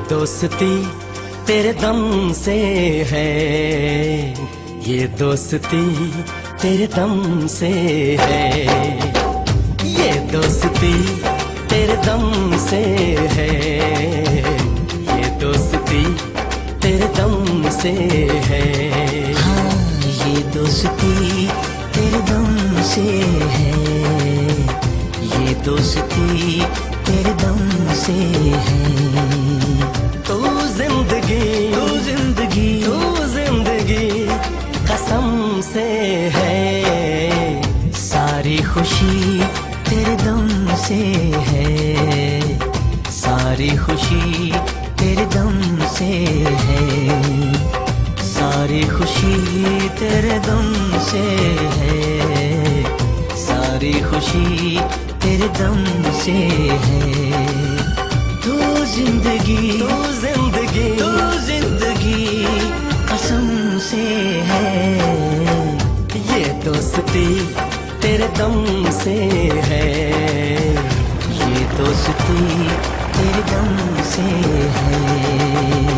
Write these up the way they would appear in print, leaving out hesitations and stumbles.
दोस्ती तेरे दम से है, ये दोस्ती तेरे दम से है, ये दोस्ती तेरे दम से है, ये दोस्ती तेरे दम से है। हाँ, ये दोस्ती तेरे दम से है, ये दोस्ती तेरे दम से है। तू जिंदगी कसम से है, सारी खुशी तेरे दम से है, सारी खुशी तेरे दम से है, सारी खुशी तेरे दम से है, सारी खुशी तेरे दम से है। तू जिंदगी कसम से है, ये दोस्ती तेरे दम से है, ये दोस्ती तेरे दम से है।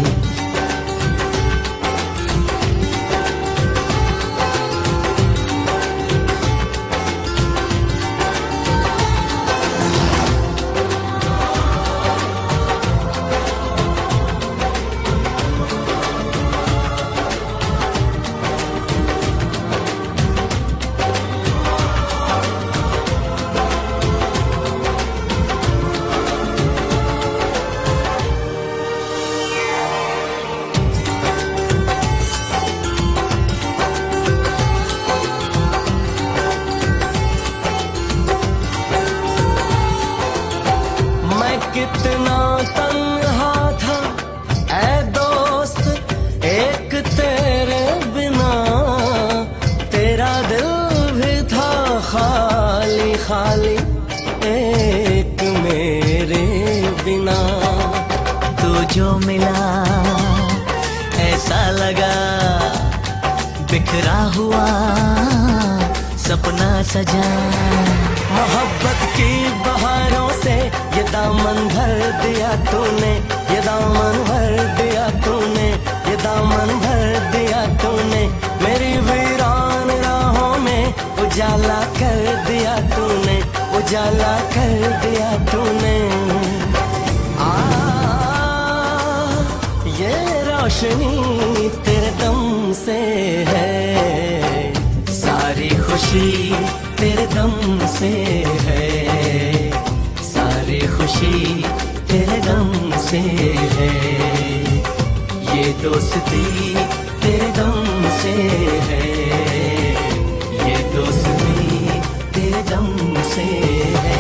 कितना तन्हा था ऐ दोस्त एक तेरे बिना, तेरा दिल भी था खाली खाली एक मेरे बिना। तू जो मिला ऐसा लगा बिखरा हुआ सपना सजा, मोहब्बत की बहारों से ये दामन भर दिया तूने, ये दामन भर दिया तूने, ये दामन भर दिया तूने, मेरी वीरान राहों में उजाला कर दिया तूने, उजाला कर दिया तूने। ये रोशनी तेरे दम से है, सारी खुशी तेरे दम से है, सारी खुशी तेरे दम से है, ये दोस्ती तेरे दम से है, ये दोस्ती तेरे दम से है।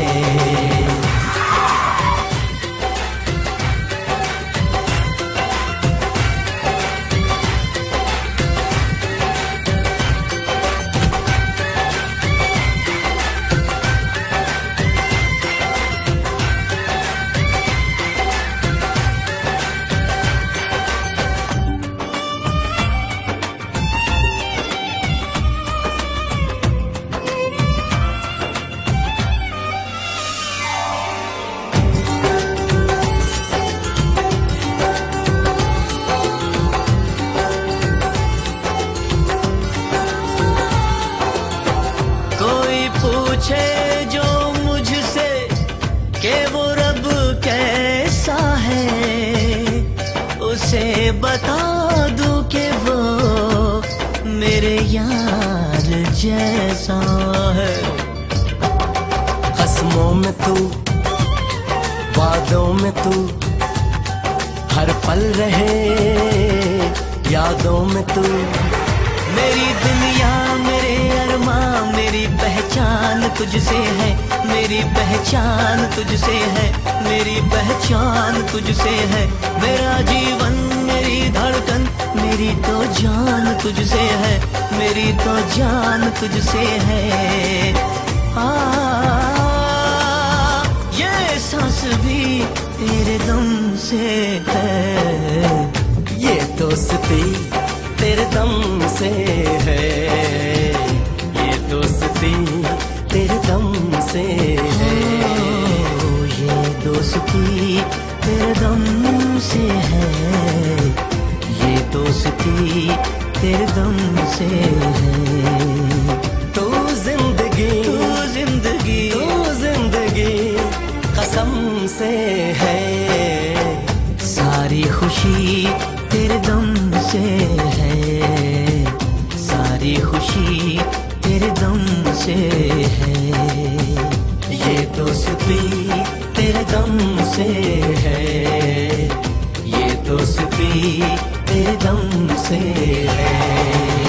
पूछे जो मुझसे कि वो रब कैसा है, उसे बता दूं कि वो मेरे यार जैसा है। कसमों में तू, वादों में तू, हर पल रहे यादों में तू, मेरी दुनिया मेरे अरमां मेरी पहचान तुझसे है, मेरी पहचान तुझसे है, मेरी पहचान तुझसे है, मेरा जीवन मेरी धड़कन मेरी तो जान तुझसे है, मेरी तो जान तुझसे है। ये सांस भी तेरे दम से है, ये दोस्ती तेरे दम से है, ये दोस्ती तेरे दम से है, ये दोस्ती तेरे दम से है, ये दोस्ती तेरे दम से है। तू जिंदगी, तू जिंदगी, तू जिंदगी कसम से है। सारी खुशी तेरे दम से है, सारी खुशी तेरे दम से है। ये दोस्ती तेरे दम से है, ये दोस्ती तेरे दम से है।